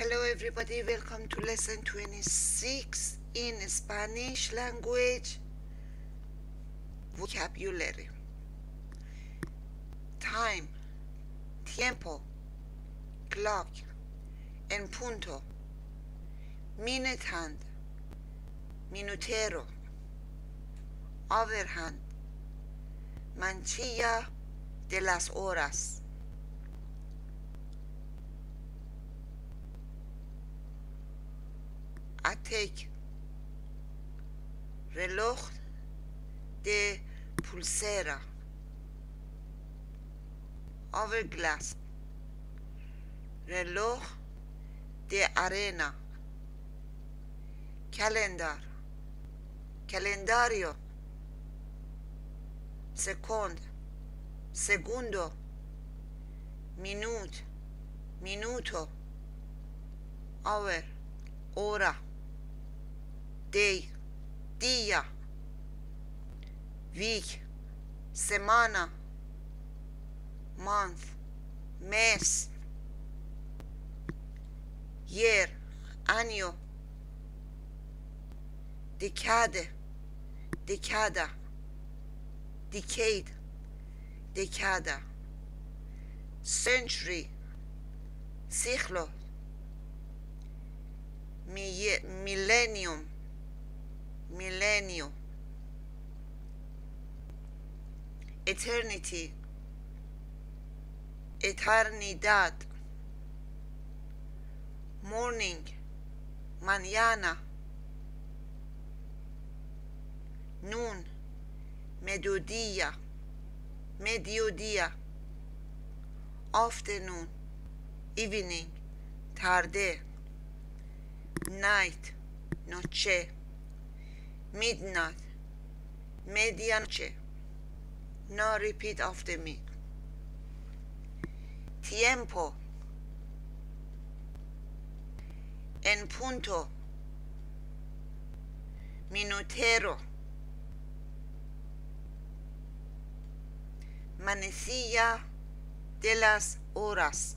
Hello everybody, welcome to lesson 26 in Spanish language vocabulary. Time, tiempo, clock, en punto, minute hand, minutero, overhand, manchilla de las horas. Attack, reloj de pulsera. Hourglass, reloj de arena. Calendar, calendario. Second, segundo. Minute, minuto. Hour, hora. Day, día. Week, semana. Month, mes. Year, año. Decade, decada. Decade, decada. Century, siglo. Millennium, milenio. Eternity, eternidad. Morning, mañana. Noon, mediodía, mediodía. Afternoon, evening, tarde. Night, noche. Midnight, medianoche. Now repeat after me. Tiempo, en punto. Minutero. Manecilla de las horas.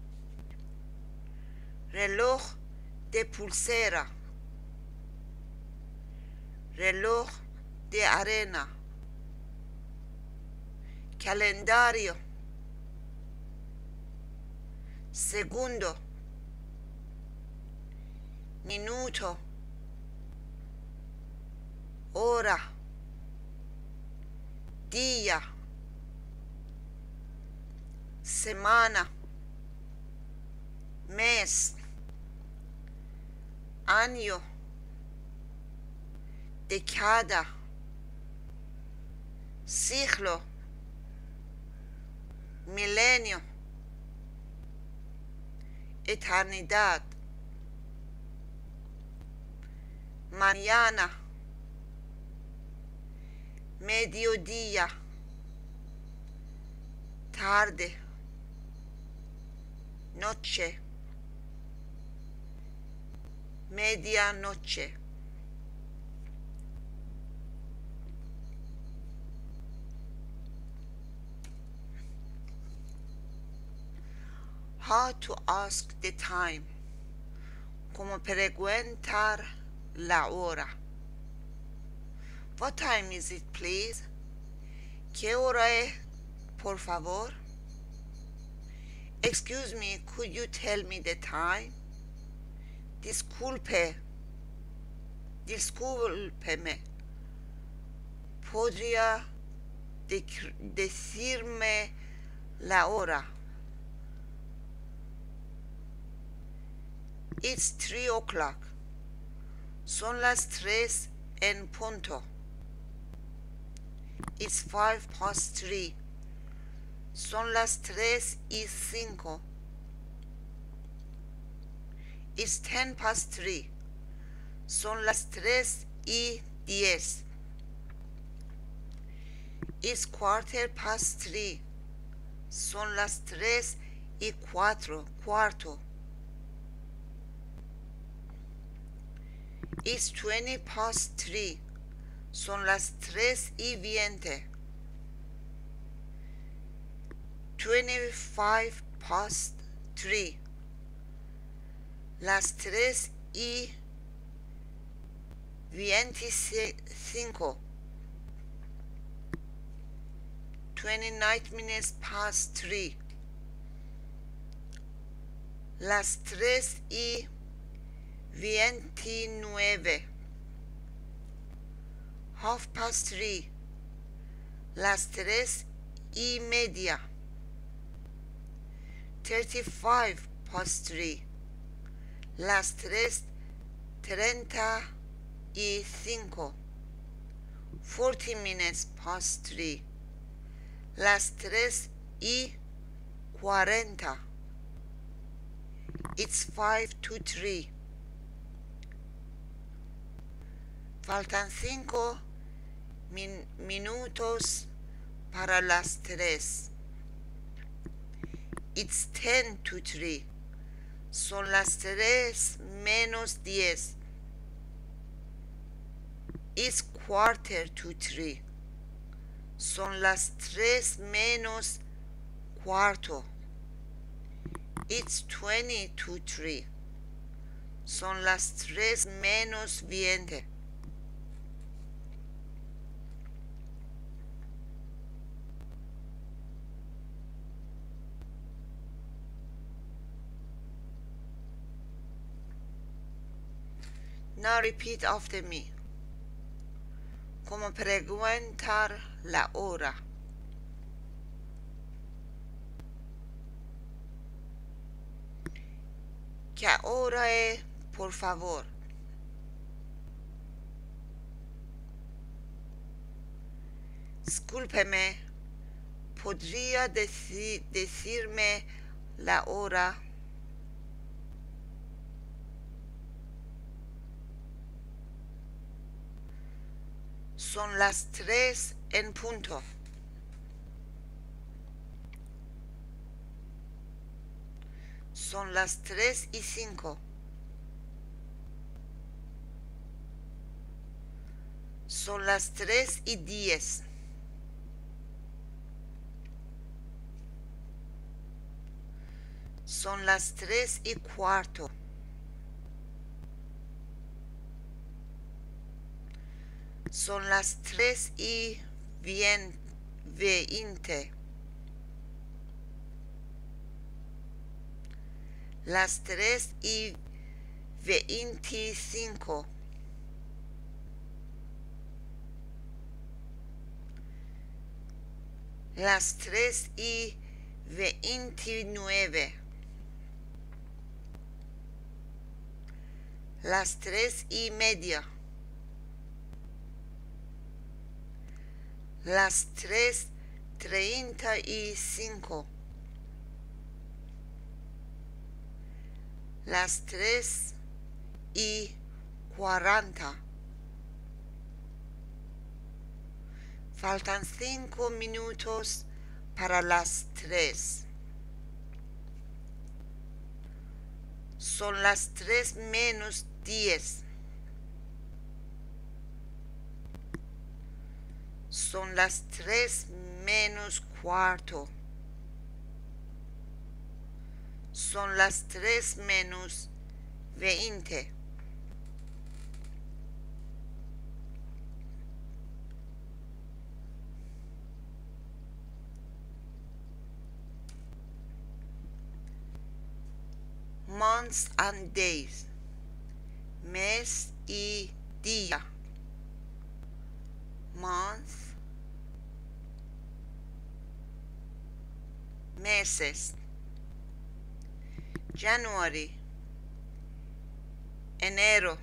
Reloj de pulsera. Reloj de arena. Calendario. Segundo. Minuto. Hora. Día. Semana. Mes. Año. Decada. Siglo. Milenio. Eternidad. Mañana. Mediodía. Tarde. Noche. Medianoche. How to ask the time. Como preguntar la hora. What time is it, please? ¿Qué hora es, por favor? Excuse me, could you tell me the time? Discúlpeme. ¿Podría decirme la hora? It's 3 o'clock. Son las 3 en punto. It's 3:05. Son las 3:05. It's 3:10. Son las 3:10. It's 3:15. Son las 3:15. It's 3:20. Son las 3:20. 25 past 3. las 3:25, 29 minutes past 3, las 3:29, 3:30, las 3:30, 35 past 3, las 3:35, 40 minutes past 3, las 3:40. It's 5 to 3. Faltan 5 minutos para las 3. It's 10 to 3. Son las 3 menos 10. It's quarter to 3. Son las 3 menos cuarto. It's 20 to 3. Son las 3 menos 20. Now repeat after me. Como preguntar la hora. ¿Qué hora es, por favor? Discúlpeme, ¿podría decirme la hora? Son las 3 en punto. Son las 3:05. Son las 3:10. Son las 3:15. Son las 3:20. Las 3:25. Las 3:29. Las 3:30. Las 3:35. Las 3:40. Faltan 5 minutos para las 3. Son las 3 menos 10. Son las 3 menos cuarto. Son las 3 menos 20. Months and days. Mes y día. Month. Meses. January, enero,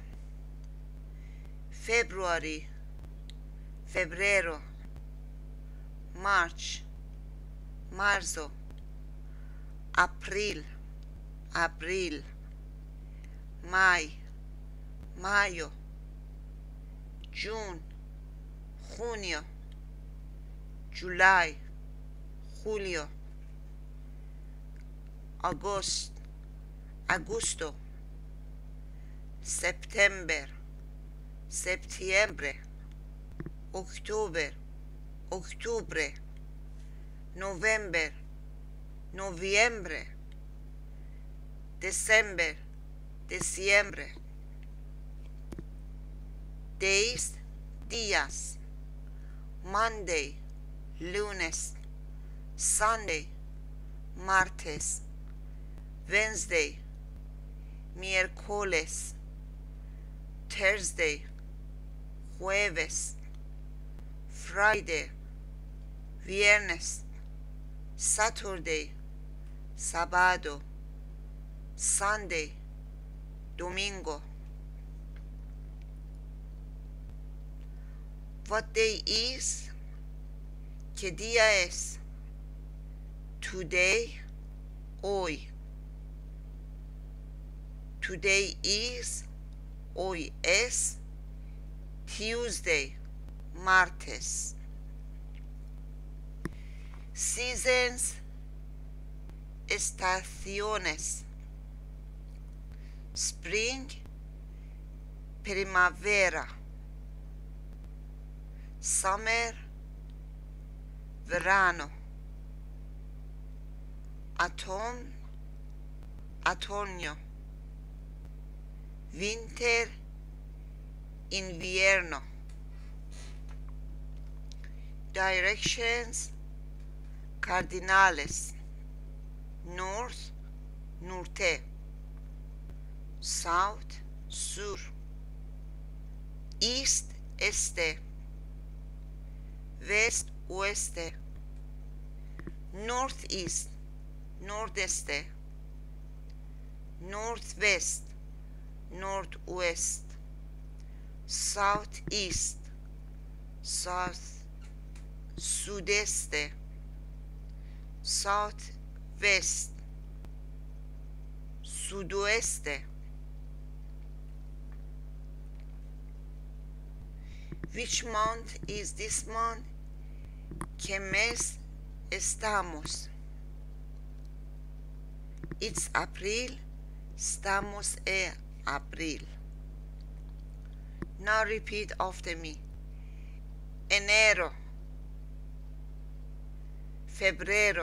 February, febrero, March, marzo, abril, abril, mayo, June, junio, July, julio, agosto, septiembre, octubre, noviembre, diciembre, diciembre. Days, días. Monday, lunes. Sunday, martes. Wednesday, miércoles. Thursday, jueves. Friday, viernes. Saturday, sábado. Sunday, domingo. What day is? ¿Qué día es? Today, hoy. Today is, hoy es. Tuesday, martes. Seasons, estaciones. Spring, primavera. Summer, verano. Autumn, otoño. Winter, invierno. Directions, cardinales. North, norte. South, sur. East, este. West, oeste. Northeast, nordeste. Northwest, northwest. Southeast, south. Sudeste. Southwest, sudoeste. Which month is this month? ¿Qué mes estamos? It's April. Estamos en abril. Now repeat after me. Enero. Febrero.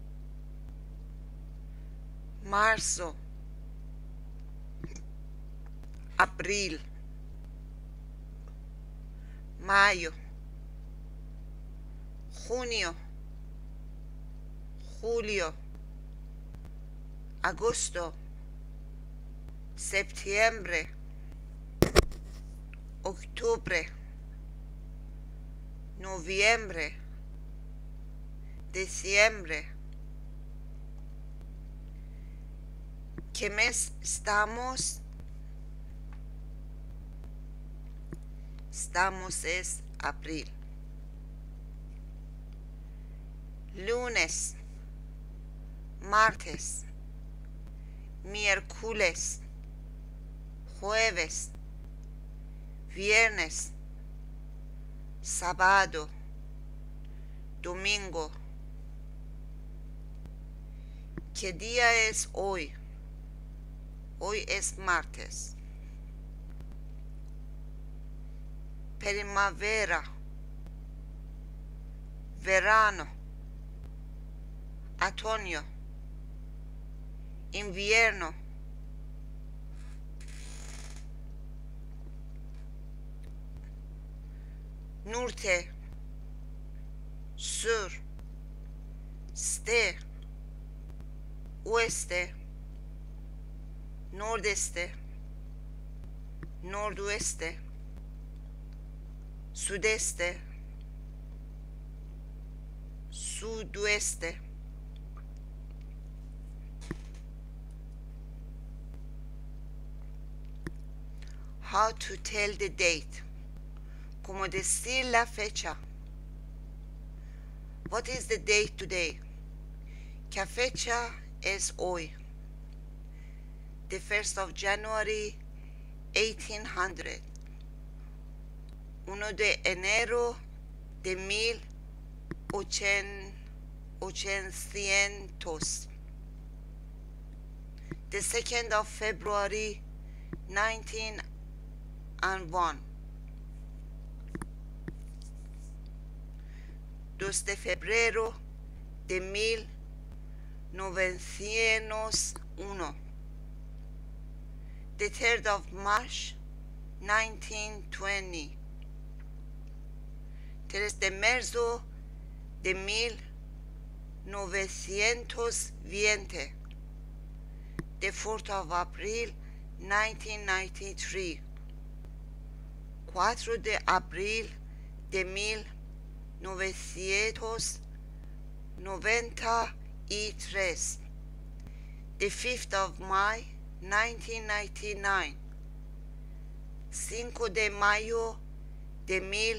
Marzo. Abril. Mayo. Junio. Julio. Agosto. Septiembre. Octubre. Noviembre. Diciembre. ¿Qué mes estamos? Estamos es abril. Lunes, martes, miércoles, jueves, viernes, sábado, domingo. ¿Qué día es hoy? Hoy es martes. Primavera, verano, otoño, invierno, norte, sur, este, oeste, nordeste, nordeste, sudeste, sudoeste. How to tell the date. Como decir la fecha. What is the date today? ¿Qué fecha es hoy? The 1st of January 1800. 1 de enero de 1800. The 2nd of February 1901. 2 de febrero de 1901. the 3rd of March 1920, 3 de marzo de 1920, the 4th of April 1993, 4 de abril de 1993, the 5th of May 1999, 5 de mayo de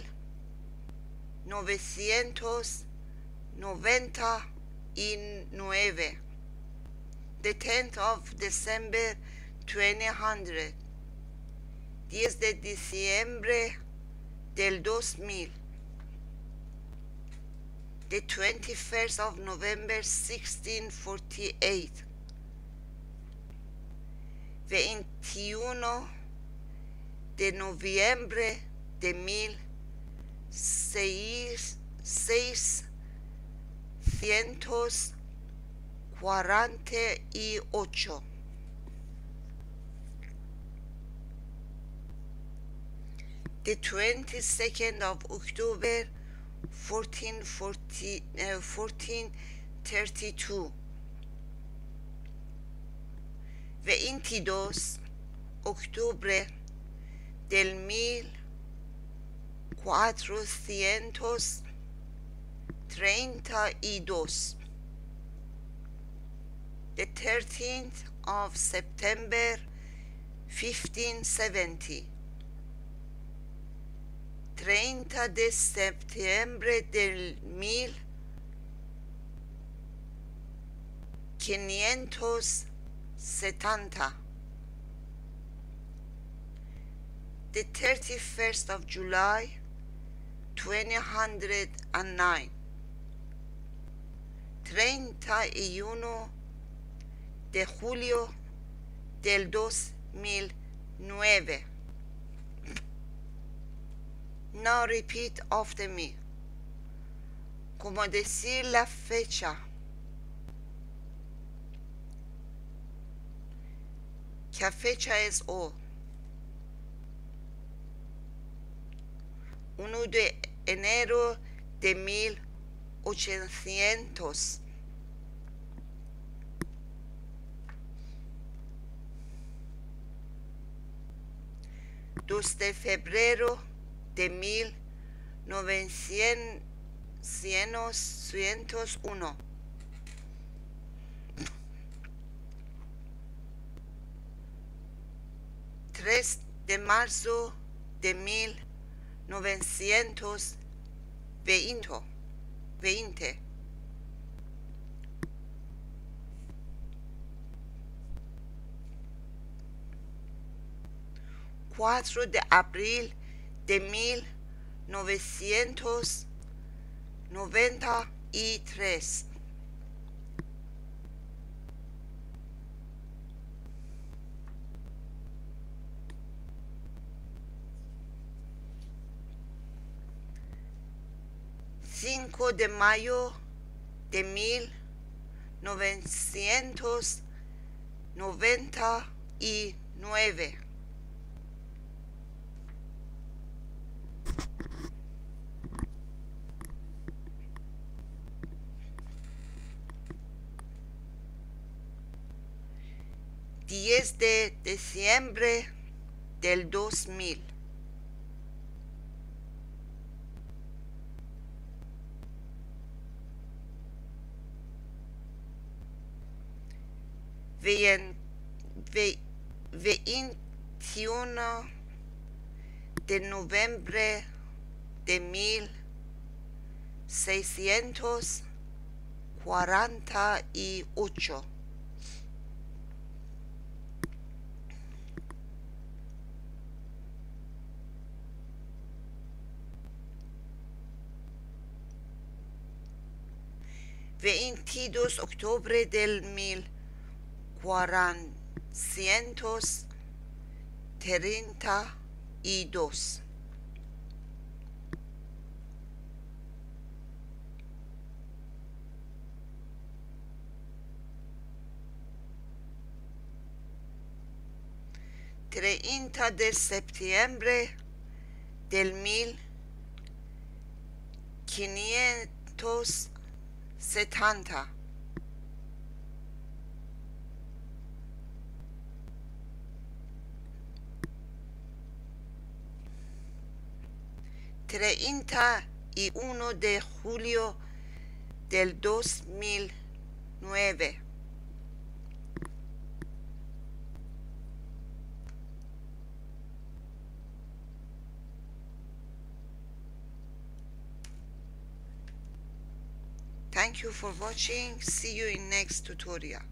1999, the 10th of December 2000, 10 de diciembre del 2000, the 21st of November 1648, 21 de noviembre de 1648, the 22nd of October 1432, 22 octubre del 1432, the 13th of September 1570, 30 de septiembre del 1570, the 31st of July 2009, 31 de julio del 2009. Now repeat after me. Como decir la fecha. ¿Qué fecha es hoy? 1 de enero de 1800. 2 de febrero de 1901. 3 de marzo de 1920. 4 de abril de 1993. 5 de mayo de 1999. 10 de diciembre del 2000. 21 de noviembre de 1648. 22 de octubre del 1432. 2 30 de septiembre del 1570. Treinta y uno de julio del 2009. Thank you for watching. See you in next tutorial.